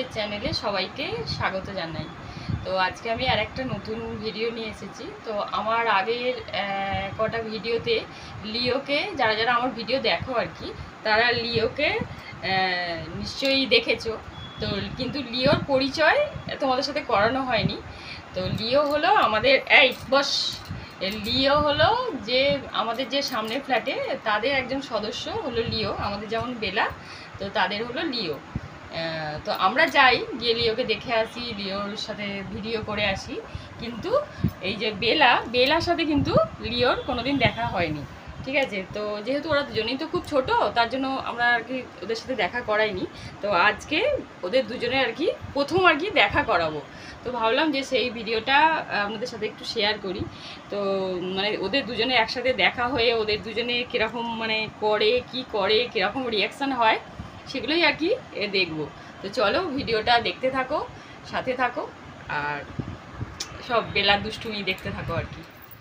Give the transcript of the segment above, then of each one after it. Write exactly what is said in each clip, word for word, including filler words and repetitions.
আমাদের চ্যানেলে সবাইকে স্বাগত জানাই। তো আজকে আমি আর একটা নতুন ভিডিও নিয়ে এসেছি। তো আমার আগের কটা ভিডিওতে লিওকে, যারা যারা আমার ভিডিও দেখো আর কি, তারা লিওকে নিশ্চয়ই দেখেছো। তো কিন্তু লিওর পরিচয় তোমাদের সাথে করানো হয়নি। তো লিও হলো আমাদের, এই বস, লিও হলো যে আমাদের যে সামনের ফ্ল্যাটে তাদের একজন সদস্য হলো লিও, আমাদের যেমন বেলা, তো তাদের হলো লিও। তো আমরা যাই, গিয়ে লিওকে দেখে আসি, লিওর সাথে ভিডিও করে আসি। কিন্তু এই যে বেলা, বেলার সাথে কিন্তু লিওর কোনোদিন দেখা হয়নি, ঠিক আছে। তো যেহেতু ওরা দুজনেই তো খুব ছোট, তার জন্য আমরা আর কি ওদের সাথে দেখা করাইনি। তো আজকে ওদের দুজনে আর কি প্রথম আর কি দেখা করাবো। তো ভাবলাম যে সেই ভিডিওটা আপনাদের সাথে একটু শেয়ার করি। তো মানে ওদের দুজনে একসাথে দেখা হয়ে ওদের দুজনে কীরকম মানে করে, কি করে, কীরকম রিয়াকশান হয়, সেগুলোই আর কি দেখবো। তো চলো ভিডিওটা দেখতে থাকো, সাথে থাকো, আর সব বেলার দুষ্টুমি দেখতে থাকো আর কি।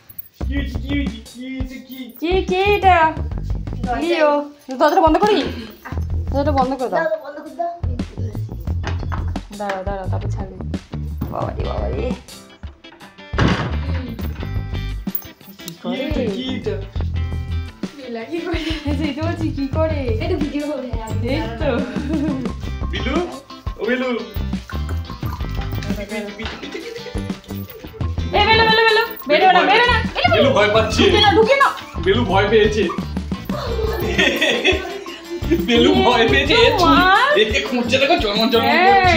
কি কি এটা লিও, দরজাটা বন্ধ করি, দরজাটা বন্ধ করে দাও, দাঁড়াও দাঁড়াও, তারপর ছাড়বি। বাবা রে বাবা রে, কি করে কি করে সেটা বলছি, কি করে এটা ভিডিও হবে। এই তো বিলু, ও বিলু, এই বেলো বেলো বেলো, বেরো না বেরো না, বেলু ভয় পাচ্ছে, ঢুকে না ঢুকে না, বেলু ভয় পেয়েছে, বেলু ভয় পেয়েছে, দেখে খুঁজছে, দেখো জন্ম জন্ম করছে।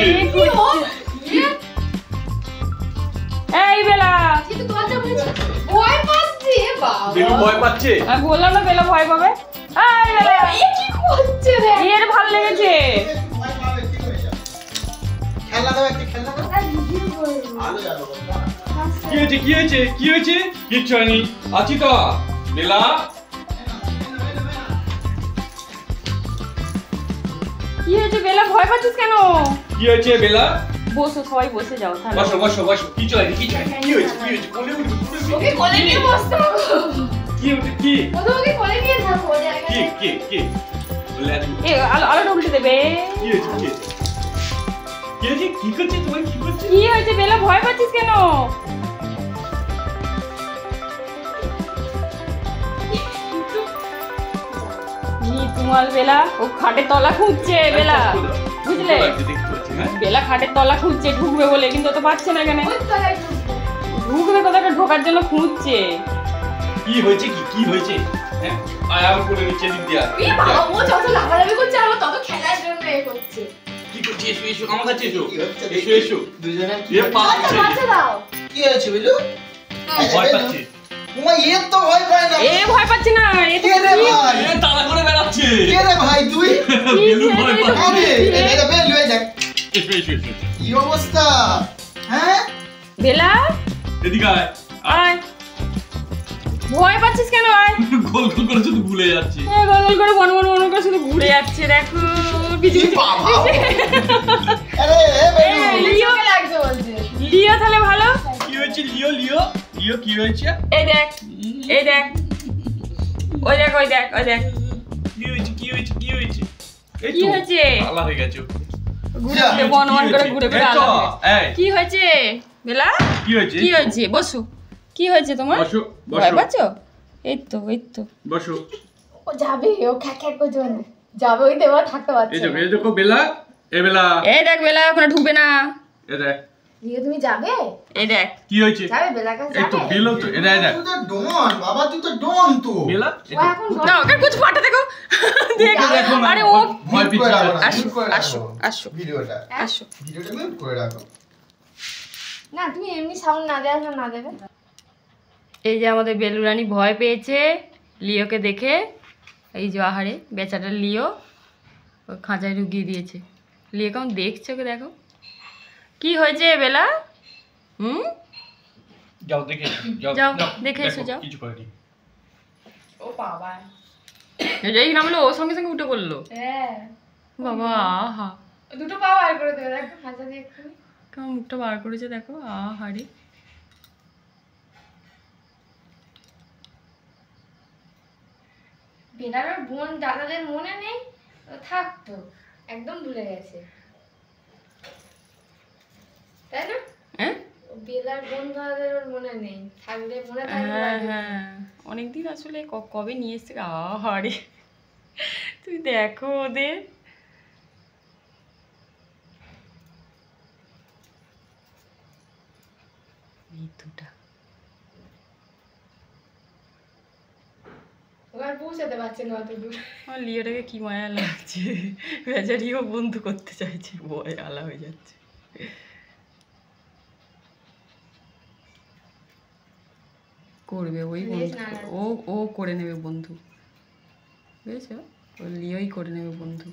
এই বেলা, কিন্তু দরজা বলছে ভয় পাচ্ছে, বাবা বেলু ভয় পাচ্ছে, আমি বললাম না বেলা ভয় পাবে। এই বেলা, এ কি করছে রে, এর ভালো লেগেছে, ভয় পাবে, কি হয়েছে, খেলা দাও, একটা খেলা দাও, আলো জ্বালো, কি হয়েছে কি হয়েছে কি হয়েছে, কিচ্ছু হয়নি, আছি তো বেলা। কি হয়েছে বেলা, ভয় পাচ্ছিস কেন, কি হয়েছে বেলা, বসো সবাই বসে যাও, তাহলে বসো বসো বসো, কি চলে কি চলে, কি হয়েছে কি হয়েছে, কোলে উঠে ওকে কোলে নিয়ে বসতে হবে, কি হয়েছে কি, ওকে কোলে নিয়ে থাকো, কি কি কি বলে আজ এ আলো আলো উল্টে দেবে, কি হয়েছে কি কি হয়েছে, কি করছিস তুমি, কি করছিস, কি হয়েছে বেলা, ভয় পাচ্ছিস কেন, নি তোমার বেলা, ও খাটের তলা খুঁজছে বেলা, বুঝলে, বেলা খাটের তলা খুঁজছে ঢুকবে বলে, কিন্তু তো পাচ্ছে না, কেন ঢুকবে কোথাও, ঢোকার জন্য খুঁজছে। কি হয়েছে কি কি হয়েছে, হ্যাঁ আয় আমার কোলে নিচে দিক দিয়া, এ বাবা ও যত লাফালাফি করছে আর ও তত খেলার জন্য এ করছে, কি করছিস, এসো এসো আমার কাছে এসো, এসো এসো দুজনে, এ পাচ্ছে, বাচ্চা দাও, কি হয়েছে বিলু, ভয় পাচ্ছে, ওমা এ তো ভয় পায় না, এ ভয় পাচ্ছে না, এ তো ভাই এ তাড়া করে বেরাচ্ছে, কে রে ভাই তুই, বিলু ভয় পাচ্ছে, আরে এটা বেলু এই দেখ, এসো এসো এসো, কি অবস্থা, হ্যাঁ বেলা এদিকে আয় আয়, ভয় পাচ্ছিস কেন, আয়, গোল গোল করে শুধু ঘুরে যাচ্ছে, এ গোল গোল করে বন বন বন করে শুধু ঘুরে যাচ্ছে, দেখো পিছু পিছু, আরে এ বেলু লিও কে লাগছে বলছে, লিও তাহলে ভালো, কি হয়েছে লিও লিও লিও কি হয়েছে, এই দেখ এই দেখ, ওই দেখ ওই দেখ ওই দেখ, কি হয়েছে কি হয়েছে কি হয়েছে, কি হয়েছে, আলা হয়ে গেছে, ঘুরে ঘুরে বন বন করে ঘুরে ঘুরে আলা, এই কি হয়েছে বেলা, কি হয়েছে কি হয়েছে, বসো, কি হয়েছে তোমার, বসো বসো, ভয় পাচ্ছো, এই তো এই তো বসো, ও যাবে, ও খ্যাক খ্যাক করছে, যাবে, ওই দেবা থাকতে পারছে, এই দেখো এই দেখো বেলা, এই বেলা, এই দেখ বেলা ওখানে ঢুকবে না, এই দেখ লিও তুমি যাবে, এই দেখ কি হয়েছে, যাবে বেলা কাছে, এই তো বেলা তো এই দেখ, তুই তো ডন বাবা, তুই তো ডন তো বেলা, ও এখন না ওকে কিছু ফাটা দেখো, দেখো দেখো, আরে ও ভয় পিছে, আসো আসো আসো ভিডিওটা, আসো ভিডিওটা মিউট করে রাখো, না তুমি এমনি সাউন্ড না দেয়া না দেবে। এই যে আমাদের বেলু রানী ভয় পেয়েছে লিওকে দেখে, এই যে আহারে বেচারা লিও ও খাঁচায় ঢুকিয়ে দিয়েছে, লিও কেমন দেখছে ওকে, দেখো কি হয়েছে বেলা, হুম যাও দেখে যাও দেখে এসো, যাও কিছু করেনি, ও বাবা এই নামলো, ও সঙ্গে সঙ্গে উঠে পড়লো, হ্যাঁ বাবা, আহা দুটো পা বার করে দেবে, দেখো খাঁচা দিয়ে একটু কেমন মুখটা বার করেছে, দেখো আহারে, বেলার বোন দাদাদের মনে নেই, থাকতো একদম ভুলে গেছে। তাই না? হ্যাঁ বেলার বন্ধুদের ওর মনে নেই, থাকলে মনে থাকবে। হ্যাঁ হ্যাঁ অনেকদিন আসলে ক- কবে নিয়ে এসছে। আহারে তুই দেখো ওদের এই দুটা ওখানে পৌঁছাতে পারছে না অত দূর। আমার লিওটাকে কি মায়া লাগছে, বেচারিও বন্ধু করতে চাইছে, ভয় আলা হয়ে যাচ্ছে। করবে ওই বন্ধু, ও ও করে নেবে বন্ধু, বুঝেছো? ও লিওই করে নেবে বন্ধু।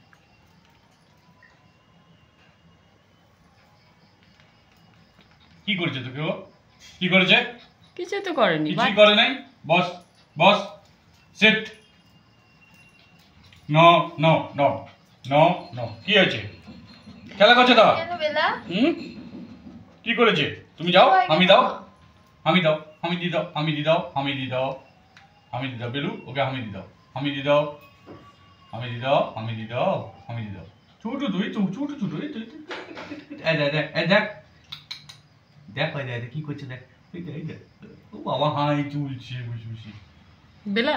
কি করেছে তোকে ও? কি করেছে? কিছু তো করেনি। কিছু করে নাই। বস বস sit. No no no no no কি হয়েছে? খেলা করছে তো? কেন বেলা? হুম কি করেছে? তুমি যাও, আমি দাও, আমি দাও, আমি দি দাও, আমি দি দাও, আমি দি দাও, আমি দি দাও বেলু, ওকে আমি দি দাও, আমি দি দাও, আমি দি দাও, আমি দি দাও, আমি দি দাও। ছোট তুই ছোট ছোট ছোট এই দেখ দেখ এই দেখ দেখ ওই দেখ কি করছে দেখ, এই দেখ এই দেখ ও বাবা হাই চুলছে বসে বসে। বেলা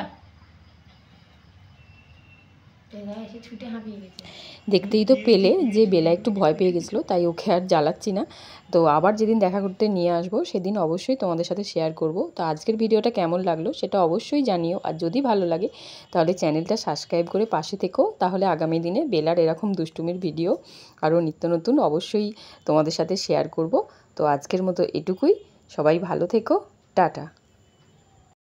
বেলা এসে ছুটে হাঁপিয়ে গেছে। দেখতেই তো পেলে যে বেলা একটু ভয় পেয়ে গেছিলো, তাই ওকে আর জ্বালাচ্ছি না। তো আবার যেদিন দেখা করতে নিয়ে আসবো সেদিন অবশ্যই তোমাদের সাথে শেয়ার করব। তো আজকের ভিডিওটা কেমন লাগলো সেটা অবশ্যই জানিও, আর যদি ভালো লাগে তাহলে চ্যানেলটা সাবস্ক্রাইব করে পাশে থেকো, তাহলে আগামী দিনে বেলার এরকম দুষ্টুমির ভিডিও আরও নিত্য নতুন অবশ্যই তোমাদের সাথে শেয়ার করব। তো আজকের মতো এটুকুই, সবাই ভালো থেকো, টাটা।